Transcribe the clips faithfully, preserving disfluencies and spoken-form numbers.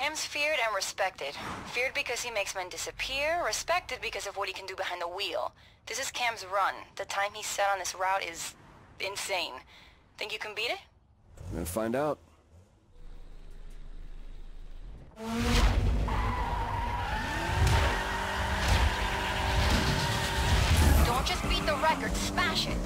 Cam's feared and respected. Feared because he makes men disappear, respected because of what he can do behind the wheel. This is Cam's run. The time he's set on this route is insane. Think you can beat it? I'm gonna find out. Don't just beat the record, smash it!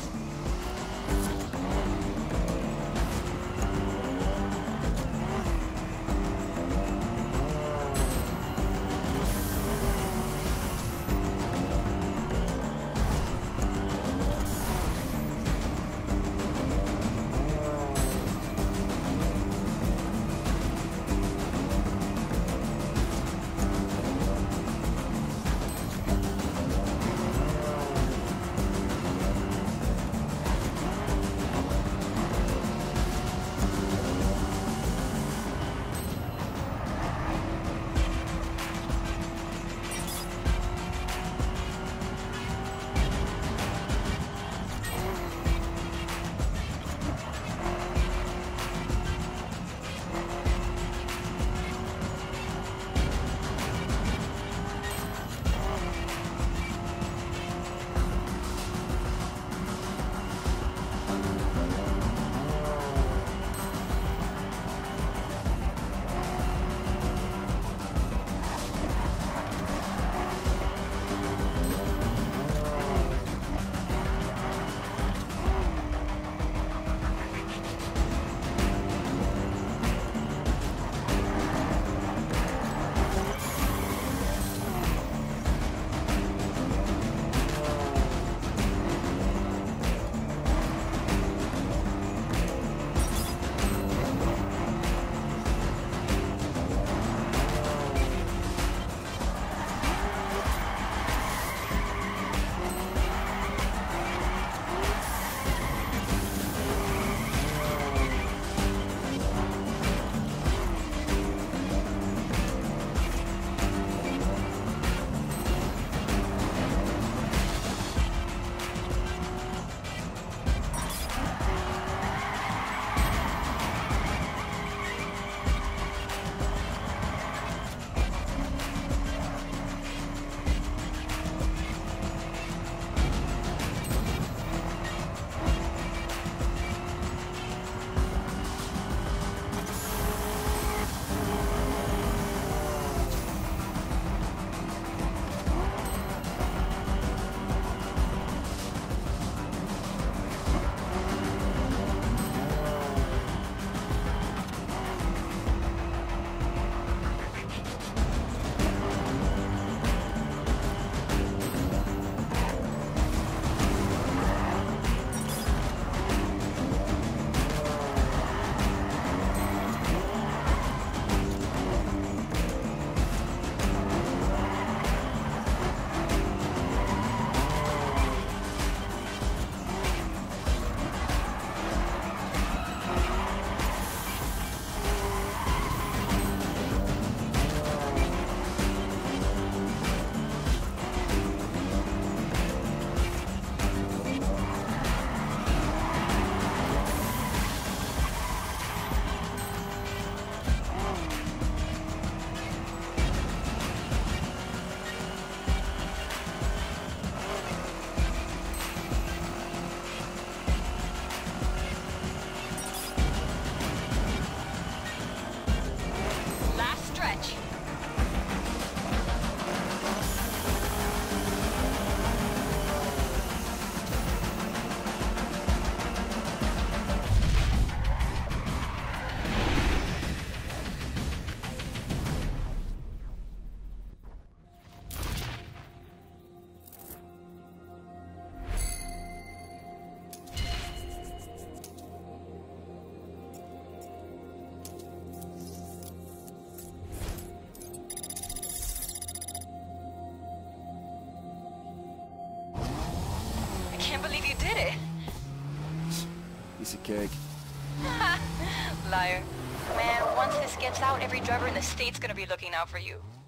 Can't believe you did it. Piece of cake. Liar. Man, once this gets out, every driver in the state's gonna be looking out for you.